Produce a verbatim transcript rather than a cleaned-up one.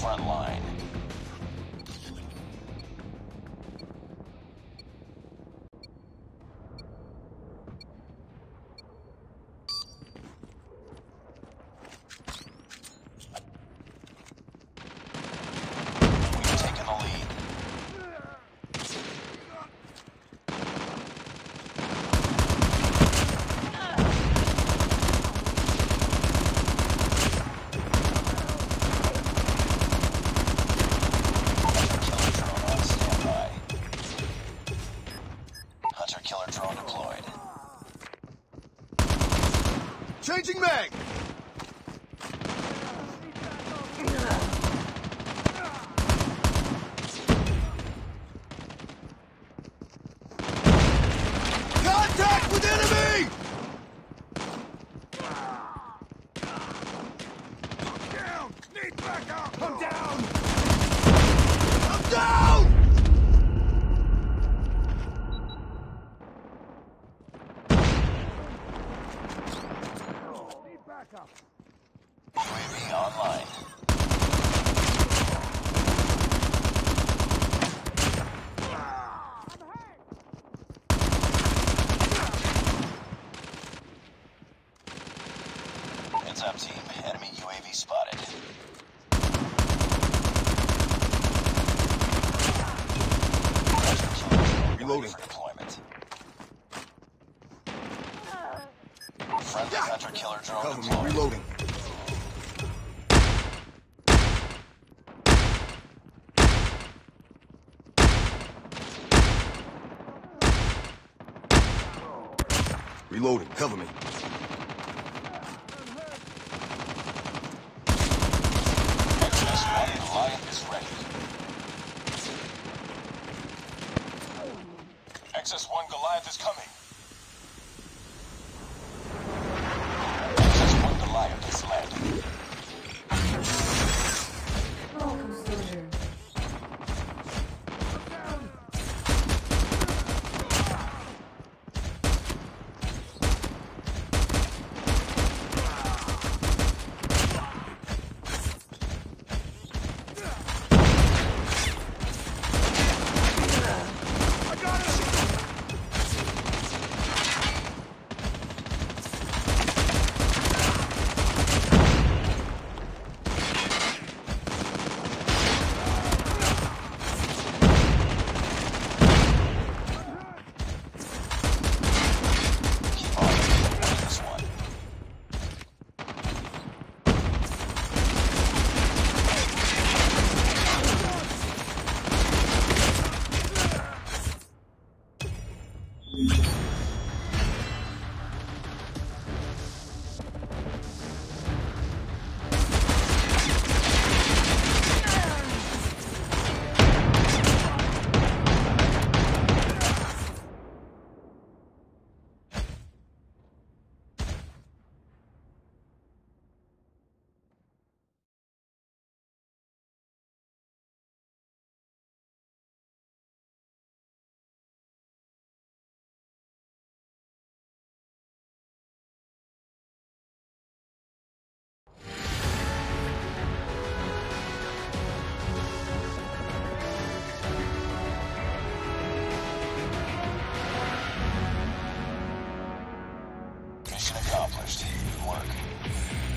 front line. We've taken the lead. Killer drone deployed. Changing mag! Contact with enemy! I'm down! Need backup! I'm down! I'm down! U A V online. Heads up, team. Enemy U A V spotted. Reloading. For deployment. Friendly hunter killer drone Cover me, deployed. reloading. Reloading, cover me. X S one Goliath is ready. X S one Goliath is coming. X S one Goliath is landing. Welcome, soldier. Mission accomplished. Good work.